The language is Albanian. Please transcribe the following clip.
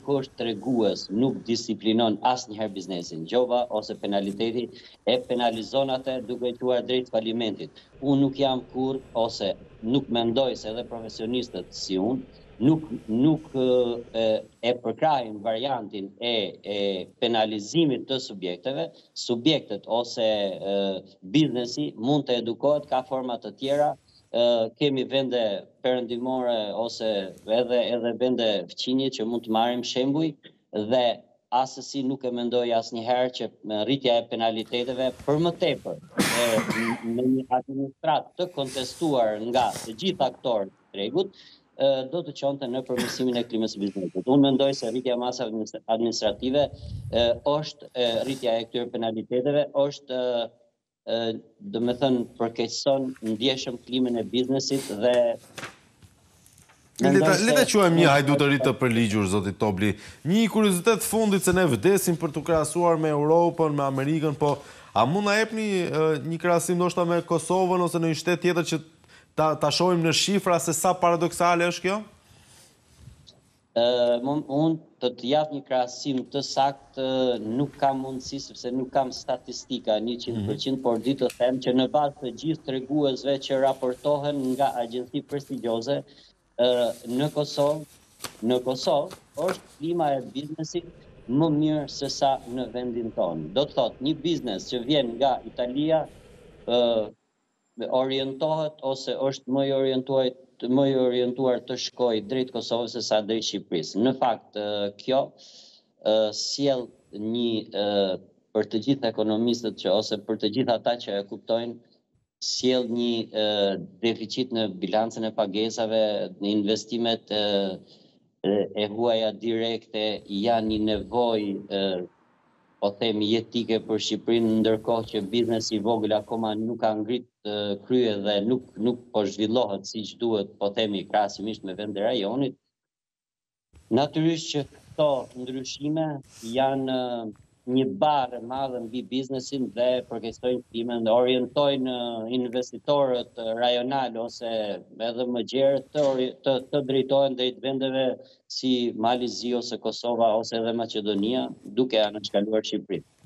kusht tregues nuk disiplinon asnjëherë biznesin. Gjova ose penaliteti e penalizon atë duke quar drejt falimentit. Unë nuk jam kurrë ose nuk mendoj se edhe profesionistët si unë nuk e përkrahin variantin e penalizimit të subjekteve. Subjektet ose biznesi mund të edukohet, ka forma të tjera. Kemi vende perëndimore ose edhe vende fqinje që mund të marrim shembuj dhe asesi nuk e mendoj asnjëherë që rritja e penaliteteve për më tepër në një administratë të kontestuar nga të gjithë aktorët e tregut do të çonte në përmirësimin e klimës së biznesit. Unë mendoj se rritja e masave administrative është rritja e këtyre penaliteteve është do me thënë përkeqëson ndjeshëm klimën e biznesit dhe le ta quajmë një hajdutëri të përligjur, zoti Tobli. Një kuriozitet fundit se ne vdesim për të krahasuar me Europën, me Amerikën, po a mund na jepni një krahasim ndoshta me Kosovën ose në një shtet tjetër që ta shohim në shifra se sa paradoksale është kjo? Unë të jap një krahasim të saktë nuk kam mundësi sepse nuk kam statistika 100%, por di të them që në bazë të gjithë treguesve që raportohen nga agjenci prestigjioze në Kosovë është klima e biznesit më mirë se sa në vendin tonë. Do të thotë një biznes që vjen nga Italia orientohet ose është më i orientuar të shkojë drejt Kosovës se sa drejt Shqipërisë. Në fakt, kjo sjell një për të gjithë ekonomistët ose për të gjithë ata që e kuptojnë, sjell një deficit në bilancën e pagesave, në investimet e huaja direkte janë një nevojë po themi jetike për Shqipërinë, ndërkohë që biznesi i vogël akoma nuk ka ngrit krye dhe nuk po zhvillohet siç duhet, po themi krahasimisht me vende rajonit. Natyrisht që këto ndryshime janë një barë e madhe mbi biznesin dhe përkeqësojnë klimën dhe orientojnë investitorët rajonal ose edhe më gjerë të drejtohen drejt vendeve si Malizi ose Kosova ose edhe Maqedonia, duke anëshkaluar Shqipërinë.